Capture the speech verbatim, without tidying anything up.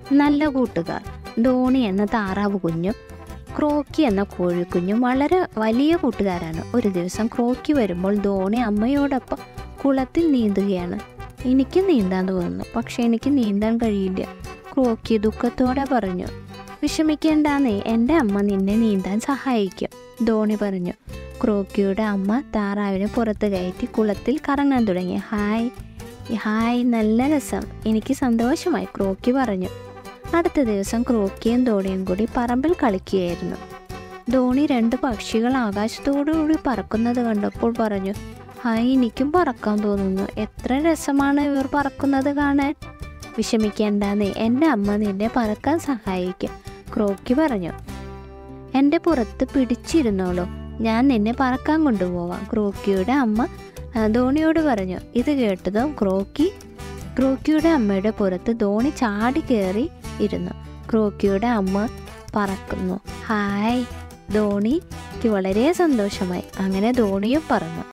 നല്ല കൂട്ടുകാർ ധോണി എന്ന താറാവ് കുഞ്ഞും ക്രോക്കി എന്ന കോഴിക്കുഞ്ഞും വളരെ വലിയ കൂട്ടുകാരാണ്. ഒരു ദിവസം ക്രോക്കി വരുമ്പോൾ ധോണി അമ്മയോടൊപ്പം കുളത്തിൽ നീന്തുകയാണ്. എനിക്ക് നീന്താൻ തോന്നുന്നു, പക്ഷെ എനിക്ക് നീന്താൻ കഴിയില്ല, ക്രോക്കി ദുഃഖത്തോടെ പറഞ്ഞു. വിഷമിക്കേണ്ടാന്നേ, എൻ്റെ അമ്മ നിന്നെ നീന്താൻ സഹായിക്കും, ധോണി പറഞ്ഞു. ക്രോക്കിയുടെ അമ്മ താറാവിനെ പുറത്ത് കയറ്റി കുളത്തിൽ കറങ്ങാൻ തുടങ്ങി. ഹായ് ഹായ് നല്ല രസം, എനിക്ക് സന്തോഷമായി, ക്രോക്കി പറഞ്ഞു. അടുത്ത ദിവസം ക്രോക്കിയും ധോണിയും കൂടി പറമ്പിൽ കളിക്കുകയായിരുന്നു. ധോണി രണ്ട് പക്ഷികൾ ആകാശത്തോടുകൂടി പറക്കുന്നത് കണ്ടപ്പോൾ പറഞ്ഞു, ഹായ് എനിക്കും പറക്കാൻ തോന്നുന്നു, എത്ര രസമാണ് ഇവർ പറക്കുന്നത് കാണാൻ. വിഷമിക്കേണ്ടാന്നേ, എൻ്റെ അമ്മ നിന്നെ പറക്കാൻ സഹായിക്കും, ക്രോക്കി പറഞ്ഞു. എൻ്റെ പുറത്ത് പിടിച്ചിരുന്നോളൂ, ഞാൻ നിന്നെ പറക്കാൻ കൊണ്ടുപോവാം, ക്രോക്കിയുടെ അമ്മ ധോണിയോട് പറഞ്ഞു. ഇത് കേട്ടതും ക്രോക്കി ക്രോക്കിയുടെ അമ്മയുടെ പുറത്ത് ധോണി ചാടി കയറി ഇരുന്നു. ക്രോക്കിയുടെ അമ്മ പറക്കുന്നു. ഹായ്, ധോണിക്ക് വളരെ സന്തോഷമായി. അങ്ങനെ ധോണിയും പറന്നു.